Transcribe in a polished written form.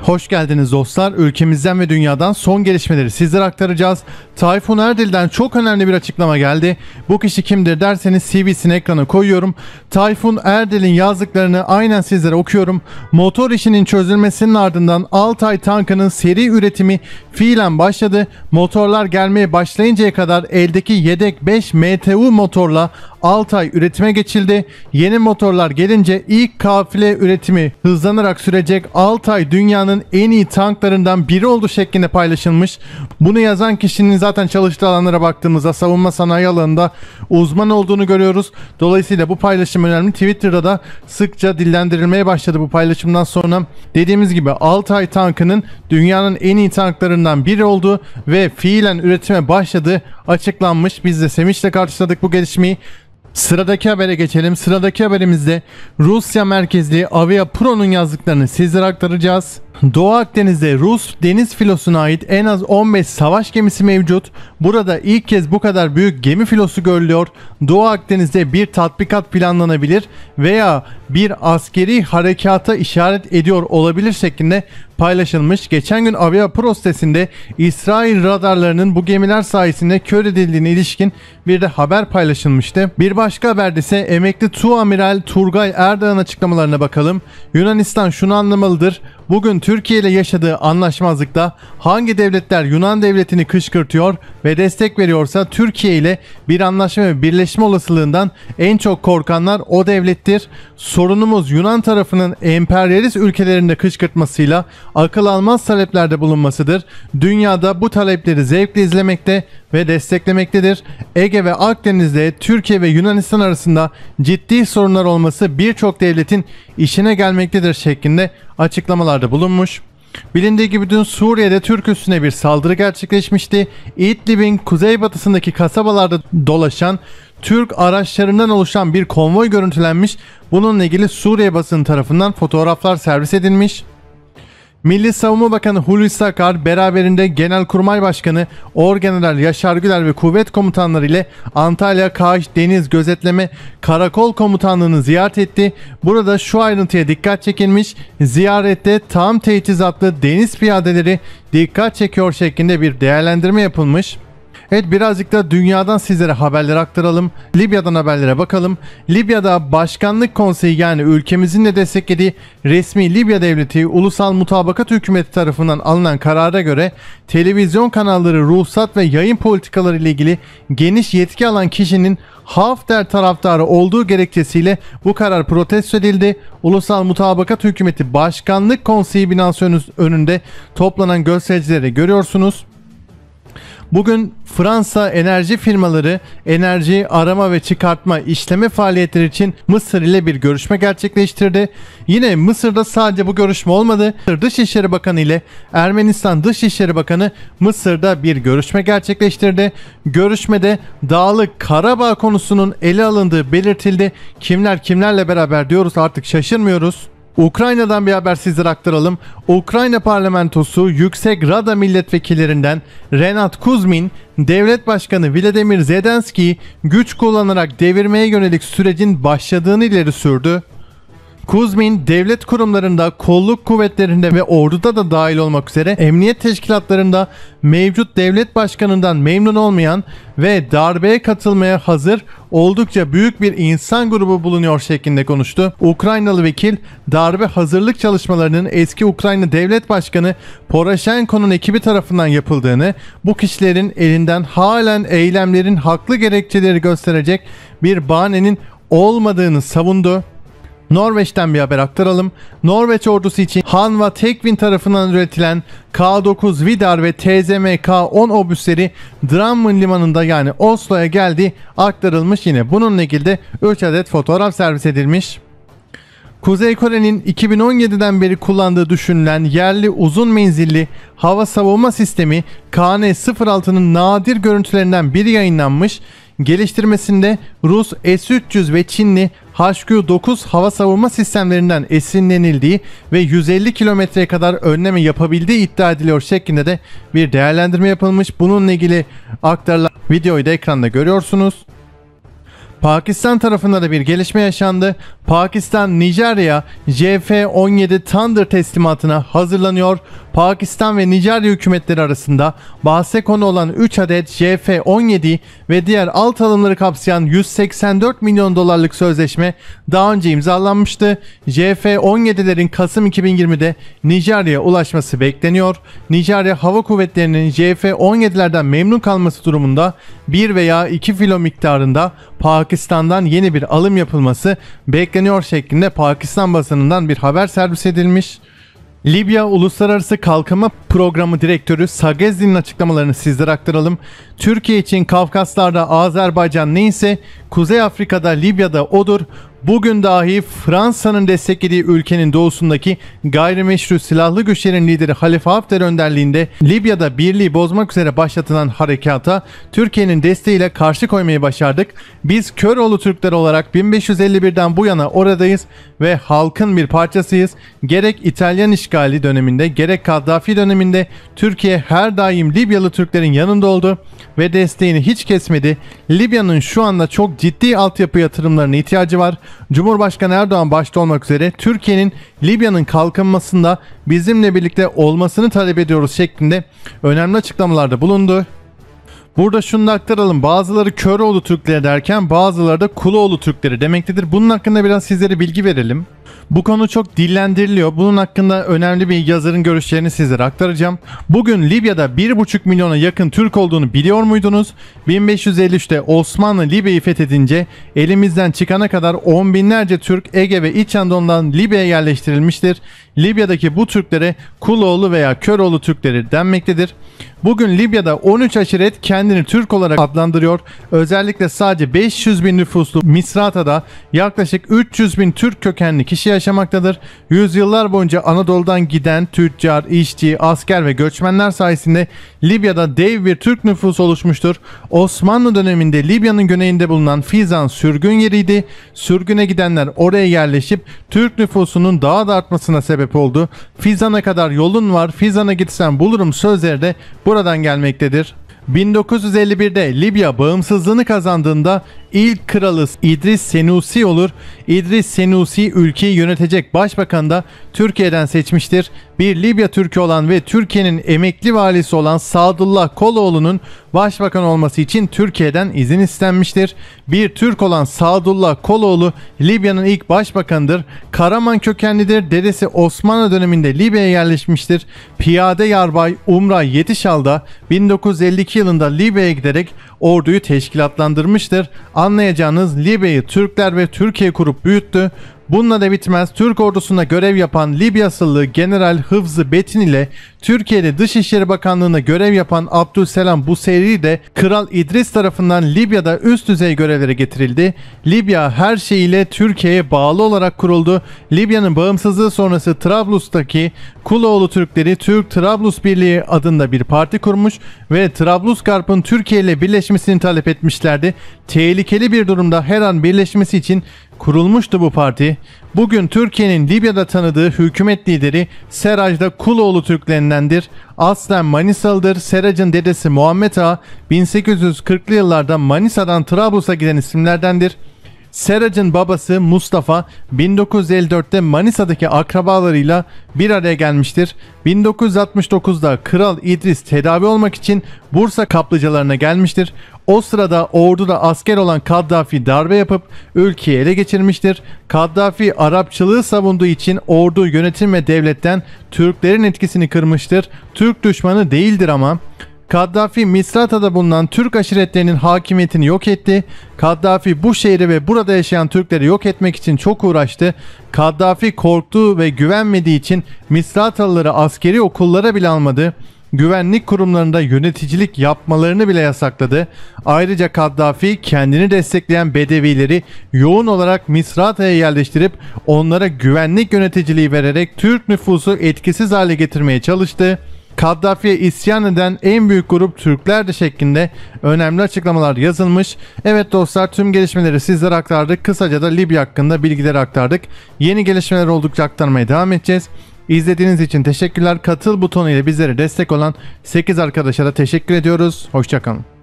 Hoş geldiniz dostlar. Ülkemizden ve dünyadan son gelişmeleri sizlere aktaracağız. Tayfun Erdil'den çok önemli bir açıklama geldi. Bu kişi kimdir derseniz CV'sini ekrana koyuyorum. Tayfun Erdil'in yazdıklarını aynen sizlere okuyorum. Motor işinin çözülmesinin ardından Altay tankının seri üretimi fiilen başladı. Motorlar gelmeye başlayıncaya kadar eldeki yedek 5 MTU motorla Altay üretime geçildi. Yeni motorlar gelince ilk kafile üretimi hızlanarak sürecek. Altay dünyanın en iyi tanklarından biri oldu şeklinde paylaşılmış. Bunu yazan kişinin zaten çalıştığı alanlara baktığımızda savunma sanayi alanında uzman olduğunu görüyoruz. Dolayısıyla bu paylaşım önemli. Twitter'da da sıkça dillendirilmeye başladı bu paylaşımdan sonra. Dediğimiz gibi Altay tankının dünyanın en iyi tanklarından biri olduğu ve fiilen üretime başladığı açıklanmış. Biz de sevinçle karşıladık bu gelişmeyi. Sıradaki habere geçelim. Sıradaki haberimizde Rusya merkezli Avia Pro'nun yazdıklarını sizlere aktaracağız. Doğu Akdeniz'de Rus deniz filosuna ait en az 15 savaş gemisi mevcut. Burada ilk kez bu kadar büyük gemi filosu görülüyor. Doğu Akdeniz'de bir tatbikat planlanabilir veya bir askeri harekata işaret ediyor olabilir şeklinde paylaşılmış. Geçen gün Avia Pro sitesinde İsrail radarlarının bu gemiler sayesinde kör edildiğine ilişkin bir de haber paylaşılmıştı. Bir başka haberde ise emekli Tuamiral Turgay Erdağ'ın açıklamalarına bakalım. Yunanistan şunu anlamalıdır. Bugün Türkiye ile yaşadığı anlaşmazlıkta hangi devletler Yunan devletini kışkırtıyor ve destek veriyorsa Türkiye ile bir anlaşma ve birleşme olasılığından en çok korkanlar o devlettir. Sorunumuz Yunan tarafının emperyalist ülkelerinde kışkırtmasıyla akıl almaz taleplerde bulunmasıdır. Dünyada bu talepleri zevkle izlemekte ve desteklemektedir. Ege ve Akdeniz'de Türkiye ve Yunanistan arasında ciddi sorunlar olması birçok devletin işine gelmektedir şeklinde açıklamalarda bulunmuş. Bilindiği gibi dün Suriye'de Türk üssüne bir saldırı gerçekleşmişti. İdlib'in kuzeybatısındaki kasabalarda dolaşan Türk araçlarından oluşan bir konvoy görüntülenmiş. Bununla ilgili Suriye basını tarafından fotoğraflar servis edilmiş. Milli Savunma Bakanı Hulusi Akar beraberinde Genelkurmay Başkanı Orgeneral Yaşar Güler ve kuvvet komutanları ile Antalya Kaş Deniz Gözetleme Karakol Komutanlığı'nı ziyaret etti. Burada şu ayrıntıya dikkat çekilmiş. Ziyarette tam teçhizatlı deniz piyadeleri dikkat çekiyor şeklinde bir değerlendirme yapılmış. Evet, birazcık da dünyadan sizlere haberleri aktaralım. Libya'dan haberlere bakalım. Libya'da Başkanlık Konseyi, yani ülkemizin de desteklediği resmi Libya Devleti Ulusal Mutabakat Hükümeti tarafından alınan karara göre televizyon kanalları ruhsat ve yayın politikaları ile ilgili geniş yetki alan kişinin Hafter taraftarı olduğu gerekçesiyle bu karar protesto edildi. Ulusal Mutabakat Hükümeti Başkanlık Konseyi binası önünde toplanan göstericileri görüyorsunuz. Bugün Fransa enerji firmaları enerji arama ve çıkartma işleme faaliyetleri için Mısır ile bir görüşme gerçekleştirdi. Yine Mısır'da sadece bu görüşme olmadı. Dışişleri Bakanı ile Ermenistan Dışişleri Bakanı Mısır'da bir görüşme gerçekleştirdi. Görüşmede Dağlık Karabağ konusunun ele alındığı belirtildi. Kimler kimlerle beraber diyoruz, artık şaşırmıyoruz. Ukrayna'dan bir haber sizlere aktaralım. Ukrayna Parlamentosu Yüksek Rada milletvekillerinden Renat Kuzmin, Devlet Başkanı Volodymyr Zelenski'yi güç kullanarak devirmeye yönelik sürecin başladığını ileri sürdü. Kuzmin, devlet kurumlarında, kolluk kuvvetlerinde ve orduda da dahil olmak üzere emniyet teşkilatlarında mevcut devlet başkanından memnun olmayan ve darbeye katılmaya hazır oldukça büyük bir insan grubu bulunuyor şeklinde konuştu. Ukraynalı vekil, darbe hazırlık çalışmalarının eski Ukrayna Devlet Başkanı Poroshenko'nun ekibi tarafından yapıldığını, bu kişilerin elinden halen eylemlerin haklı gerekçeleri gösterecek bir bahanenin olmadığını savundu. Norveç'ten bir haber aktaralım. Norveç ordusu için Hanva Tekvin tarafından üretilen K9 Vidar ve TZM-K10 obüsleri Drammen limanında, yani Oslo'ya geldi, aktarılmış. Yine bununla ilgili de 3 adet fotoğraf servis edilmiş. Kuzey Kore'nin 2017'den beri kullandığı düşünülen yerli uzun menzilli hava savunma sistemi KN-06'nın nadir görüntülerinden biri yayınlanmış. Geliştirmesinde Rus S-300 ve Çinli HQ-9 hava savunma sistemlerinden esinlenildiği ve 150 kilometreye kadar önleme yapabildiği iddia ediliyor şeklinde de bir değerlendirme yapılmış. Bununla ilgili aktarılan videoyu da ekranda görüyorsunuz. Pakistan tarafında da bir gelişme yaşandı. Pakistan, Nijerya JF-17 Thunder teslimatına hazırlanıyor. Pakistan ve Nijerya hükümetleri arasında bahse konu olan 3 adet JF-17 ve diğer alt alımları kapsayan 184 milyon dolarlık sözleşme daha önce imzalanmıştı. JF-17'lerin Kasım 2020'de Nijerya'ya ulaşması bekleniyor. Nijerya Hava Kuvvetleri'nin JF-17'lerden memnun kalması durumunda 1 veya 2 filo miktarında Pakistan'dan yeni bir alım yapılması bekleniyor şeklinde Pakistan basınından bir haber servis edilmiş. Libya Uluslararası Kalkınma Programı Direktörü Sagezi'nin açıklamalarını sizlere aktaralım. Türkiye için Kafkaslar'da Azerbaycan neyse Kuzey Afrika'da Libya'da odur. Bugün dahi Fransa'nın desteklediği ülkenin doğusundaki gayrimeşru silahlı güçlerin lideri Halife Hafter önderliğinde Libya'da birliği bozmak üzere başlatılan harekata Türkiye'nin desteğiyle karşı koymayı başardık. Biz Köroğlu Türkler olarak 1551'den bu yana oradayız ve halkın bir parçasıyız. Gerek İtalyan işgali döneminde gerek Kaddafi döneminde Türkiye her daim Libyalı Türklerin yanında oldu ve desteğini hiç kesmedi. Libya'nın şu anda çok ciddi altyapı yatırımlarına ihtiyacı var. Cumhurbaşkanı Erdoğan başta olmak üzere Türkiye'nin Libya'nın kalkınmasında bizimle birlikte olmasını talep ediyoruz şeklinde önemli açıklamalarda bulundu. Burada şunu da aktaralım. Bazıları Köroğlu Türkleri derken bazıları da Kuloğlu Türkleri demektedir. Bunun hakkında biraz sizlere bilgi verelim. Bu konu çok dillendiriliyor. Bunun hakkında önemli bir yazarın görüşlerini sizlere aktaracağım. Bugün Libya'da 1,5 milyona yakın Türk olduğunu biliyor muydunuz? 1553'te Osmanlı Libya'yı fethedince elimizden çıkana kadar on binlerce Türk Ege ve İç Anadolu'dan Libya'ya yerleştirilmiştir. Libya'daki bu Türklere Kuloğlu veya Köroğlu Türkleri denmektedir. Bugün Libya'da 13 aşiret kendini Türk olarak adlandırıyor. Özellikle sadece 500 bin nüfuslu Misrata'da yaklaşık 300 bin Türk kökenli kişi yaşamaktadır. Yüzyıllar boyunca Anadolu'dan giden tüccar, işçi, asker ve göçmenler sayesinde Libya'da dev bir Türk nüfusu oluşmuştur. Osmanlı döneminde Libya'nın güneyinde bulunan Fizan sürgün yeriydi. Sürgüne gidenler oraya yerleşip Türk nüfusunun daha da artmasına sebep oldu. Fizan'a kadar yolun var, Fizan'a gitsen bulurum sözleri de buradan gelmektedir. 1951'de Libya bağımsızlığını kazandığında ilk kralı İdris Senusi olur. İdris Senusi ülkeyi yönetecek başbakanı da Türkiye'den seçmiştir. Bir Libya Türk'ü olan ve Türkiye'nin emekli valisi olan Sadullah Koloğlu'nun başbakan olması için Türkiye'den izin istenmiştir. Bir Türk olan Sadullah Koloğlu Libya'nın ilk başbakanıdır. Karaman kökenlidir. Dedesi Osmanlı döneminde Libya'ya yerleşmiştir. Piyade Yarbay Umray Yetişal da 1952 yılında Libya'ya giderek orduyu teşkilatlandırmıştır. Anlayacağınız Libya'yı Türkler ve Türkiye kurup büyüttü. Bununla da bitmez. Türk ordusunda görev yapan Libya asıllı General Hıfzı Betin ile Türkiye'de Dışişleri Bakanlığı'nda görev yapan Abdülselam Buseyri de Kral İdris tarafından Libya'da üst düzey görevlere getirildi. Libya her şeyiyle Türkiye'ye bağlı olarak kuruldu. Libya'nın bağımsızlığı sonrası Trablus'taki Kuloğlu Türkleri Türk Trablus Birliği adında bir parti kurmuş ve Trablusgarp'ın Türkiye ile birleşmesini talep etmişlerdi. Tehlikeli bir durumda her an birleşmesi için kurulmuştu bu parti. Bugün Türkiye'nin Libya'da tanıdığı hükümet lideri Seraj da Kuloğlu Türklerindendir. Aslen Manisalıdır. Seraj'ın dedesi Muhammed Ağa 1840'lı yıllarda Manisa'dan Trablus'a giden isimlerdendir. Seraj'ın babası Mustafa 1954'te Manisa'daki akrabalarıyla bir araya gelmiştir. 1969'da Kral İdris tedavi olmak için Bursa kaplıcalarına gelmiştir. O sırada orduda asker olan Kaddafi darbe yapıp ülkeyi ele geçirmiştir. Kaddafi Arapçılığı savunduğu için ordu, yönetim ve devletten Türklerin etkisini kırmıştır. Türk düşmanı değildir ama. Kaddafi Misrata'da bulunan Türk aşiretlerinin hakimiyetini yok etti. Kaddafi bu şehri ve burada yaşayan Türkleri yok etmek için çok uğraştı. Kaddafi korktuğu ve güvenmediği için Misratalıları askeri okullara bile almadı. Güvenlik kurumlarında yöneticilik yapmalarını bile yasakladı. Ayrıca Kaddafi kendini destekleyen Bedevileri yoğun olarak Misrata'ya yerleştirip onlara güvenlik yöneticiliği vererek Türk nüfusu etkisiz hale getirmeye çalıştı. Kaddafi'ye isyan eden en büyük grup Türklerdi şeklinde önemli açıklamalar yazılmış. Evet dostlar, tüm gelişmeleri sizlere aktardık. Kısaca da Libya hakkında bilgileri aktardık. Yeni gelişmeler oldukça aktarmaya devam edeceğiz. İzlediğiniz için teşekkürler. Katıl butonu ile bizlere destek olan 8 arkadaşa da teşekkür ediyoruz. Hoşçakalın.